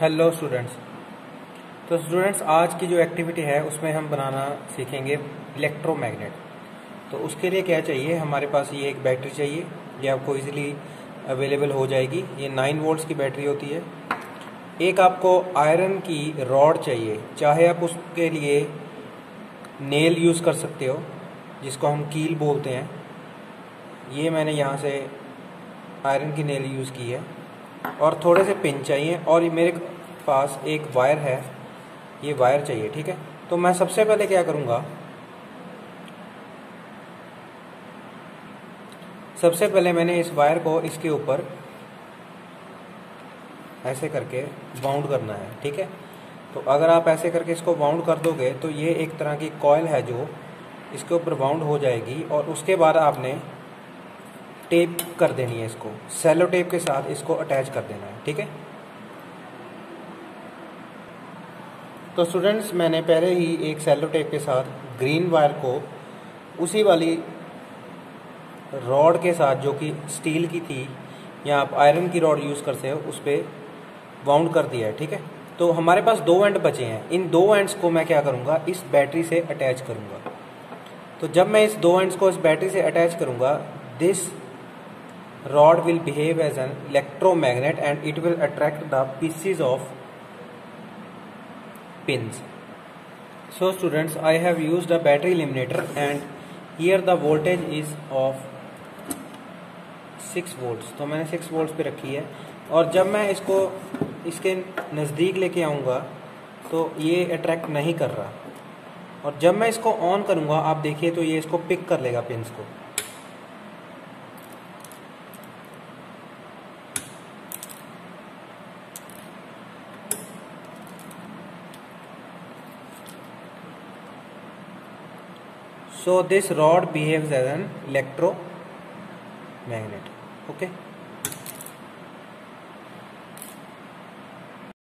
Hello students. तो students आज की जो एक्टिविटी है उसमें हम बनाना सीखेंगे इलेक्ट्रोमैग्नेट। तो उसके लिए क्या चाहिए, हमारे पास ये एक बैटरी चाहिए, ये आपको इजीली अवेलेबल हो जाएगी। ये 9 वोल्ट्स की बैटरी होती है। एक आपको आयरन की रॉड चाहिए, चाहे आप उसके लिए नेल यूज़ कर सकते हो जिसको हम कील बोलते हैं। ये मैंने यहाँ से आयरन की नेल यूज़ की है और थोड़े से पिन चाहिए, और ये मेरे पास एक वायर है, ये वायर चाहिए। ठीक है, तो मैं सबसे पहले क्या करूँगा, सबसे पहले मैंने इस वायर को इसके ऊपर ऐसे करके बाउंड करना है। ठीक है, तो अगर आप ऐसे करके इसको बाउंड कर दोगे तो ये एक तरह की कॉइल है जो इसके ऊपर बाउंड हो जाएगी, और उसके बाद आपने टेप कर देनी है, इसको सेलो टेप के साथ इसको अटैच कर देना है। ठीक है, तो स्टूडेंट्स मैंने पहले ही एक सेलो टेप के साथ ग्रीन वायर को उसी वाली रॉड के साथ, जो कि स्टील की थी या आप आयरन की रॉड यूज़ करते हो, उस पर बाउंड कर दिया है। ठीक है, तो हमारे पास 2 एंड बचे हैं। इन 2 एंड्स को मैं क्या करूँगा, इस बैटरी से अटैच करूँगा। तो जब मैं इस 2 एंड्स को इस बैटरी से अटैच करूँगा, this rod will behave as an electromagnet and it will attract the pieces of pins. So students, I have used a battery eliminator and here the voltage is of 6 volts. तो मैंने 6 volts पे रखी है, और जब मैं इसको इसके नज़दीक लेके आऊँगा तो ये अट्रैक्ट नहीं कर रहा, और जब मैं इसको ऑन करूँगा आप देखिए तो ये इसको पिक कर लेगा पिन्स को। So this rod behaves as an electromagnet. Okay.